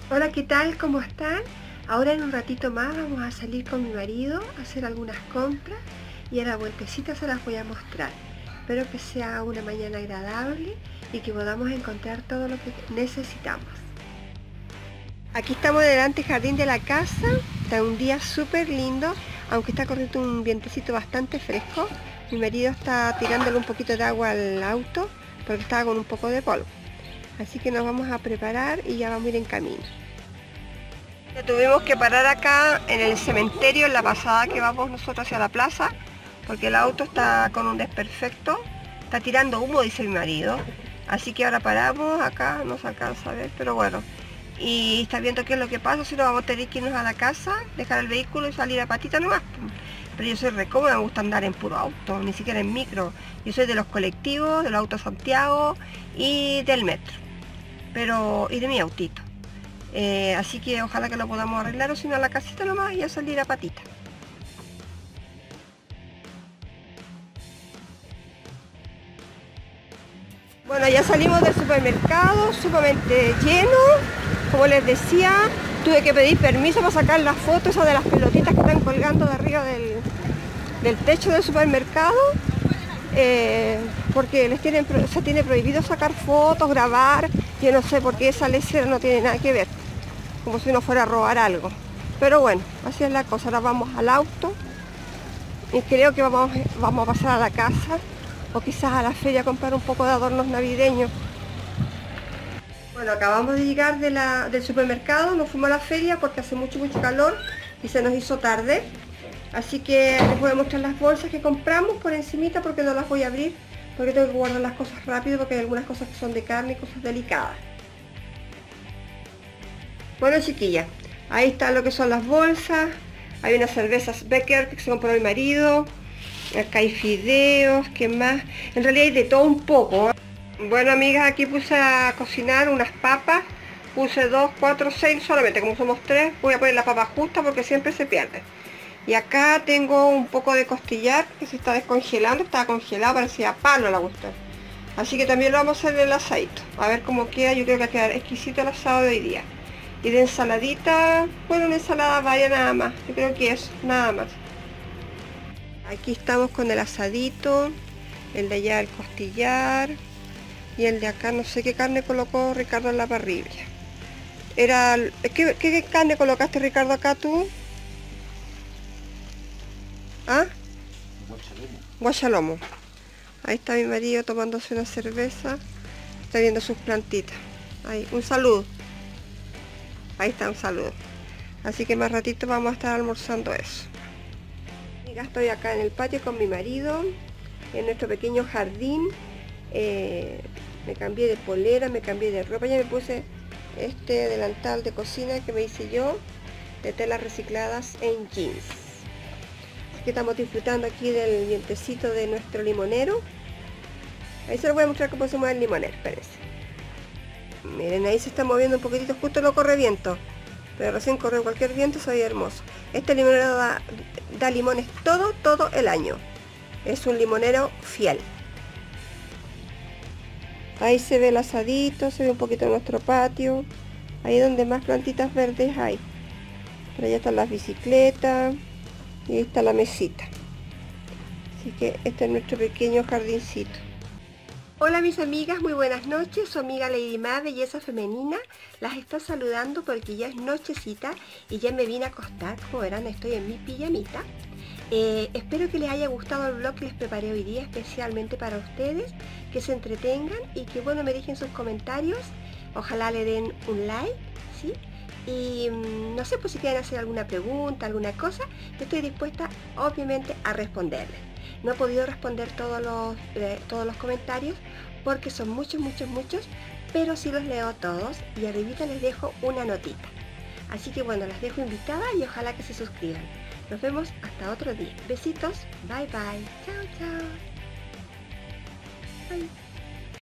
Hola, ¿qué tal? ¿Cómo están? Ahora en un ratito más vamos a salir con mi marido a hacer algunas compras y a la vueltecita se las voy a mostrar. Espero que sea una mañana agradable y que podamos encontrar todo lo que necesitamos. Aquí estamos delante del jardín de la casa, está un día súper lindo, aunque está corriendo un vientecito bastante fresco. Mi marido está tirándole un poquito de agua al auto porque estaba con un poco de polvo. Así que nos vamos a preparar y ya vamos a ir en camino. Tuvimos que parar acá en el cementerio, en la pasada que vamos nosotros hacia la plaza, porque el auto está con un desperfecto, está tirando humo, dice mi marido. Así que ahora paramos, acá no se alcanza a ver, pero bueno. Y está viendo qué es lo que pasa, si no vamos a tener que irnos a la casa, dejar el vehículo y salir a patita nomás. Pero yo soy re cómoda, me gusta andar en puro auto, ni siquiera en micro. Yo soy de los colectivos, del auto Santiago y del metro, y de mi autito. Así que ojalá que lo podamos arreglar, o si no a la casita nomás y a salir a patita. Bueno, ya salimos del supermercado, sumamente lleno. Como les decía, tuve que pedir permiso para sacar las fotos esas de las pelotitas que están colgando de arriba del techo del supermercado, porque se tiene prohibido sacar fotos, grabar. Yo no sé por qué esa lecera no tiene nada que ver, como si uno fuera a robar algo. Pero bueno, así es la cosa. Ahora vamos al auto y creo que vamos a pasar a la casa o quizás a la feria a comprar un poco de adornos navideños. Bueno, acabamos de llegar del supermercado, nos fuimos a la feria porque hace mucho calor y se nos hizo tarde. Así que les voy a mostrar las bolsas que compramos por encimita, porque no las voy a abrir, porque tengo que guardar las cosas rápido, porque hay algunas cosas que son de carne y cosas delicadas. Bueno, chiquillas, ahí está lo que son las bolsas. Hay unas cervezas Becker que se compró mi marido. Acá hay fideos, ¿qué más? En realidad hay de todo un poco. Bueno, amigas, aquí puse a cocinar unas papas. Puse 2, 4, 6 solamente, como somos 3, voy a poner la papa justa porque siempre se pierde. Y acá tengo un poco de costillar que se está descongelando, estaba congelado, parecía palo la cuestión. Así que también lo vamos a hacer en el asadito. A ver cómo queda, yo creo que va a quedar exquisito el asado de hoy día. Y de ensaladita, bueno, una ensalada varia nada más, yo creo que es nada más. Aquí estamos con el asadito, el de allá el costillar y el de acá no sé qué carne colocó Ricardo en la parrilla. ¿Qué carne colocaste, Ricardo, acá tú? ¿Ah? Guachalomo. Ahí está mi marido tomándose una cerveza, está viendo sus plantitas. Ahí, un saludo. Ahí está, un saludo. Así que más ratito vamos a estar almorzando eso. Ya estoy acá en el patio con mi marido, en nuestro pequeño jardín. Me cambié de polera, me cambié de ropa, ya me puse este delantal de cocina que me hice yo, de telas recicladas en jeans. Así que estamos disfrutando aquí del vientecito de nuestro limonero. Ahí se los voy a mostrar cómo se mueve el limonero, espérense. Miren, ahí se está moviendo un poquitito, justo no corre viento, pero recién corre cualquier viento, se ve hermoso. Este limonero da limones todo el año. Es un limonero fiel. Ahí se ve el asadito, se ve un poquito de nuestro patio. Ahí es donde más plantitas verdes hay. Por allá están las bicicletas y ahí está la mesita. Así que este es nuestro pequeño jardincito. Hola mis amigas, muy buenas noches. Su amiga Lady Ma, Belleza Femenina, las está saludando porque ya es nochecita y ya me vine a acostar. Como verán, estoy en mi pijamita. Espero que les haya gustado el vlog que les preparé hoy día especialmente para ustedes, que se entretengan y que bueno, me dejen sus comentarios. Ojalá le den un like, ¿sí? Y no sé, pues si quieren hacer alguna pregunta, alguna cosa, estoy dispuesta obviamente a responderles. No he podido responder todos los comentarios porque son muchos, pero sí los leo todos y arribita les dejo una notita. Así que bueno, las dejo invitadas y ojalá que se suscriban. Nos vemos hasta otro día. Besitos, bye bye, chao. Bye.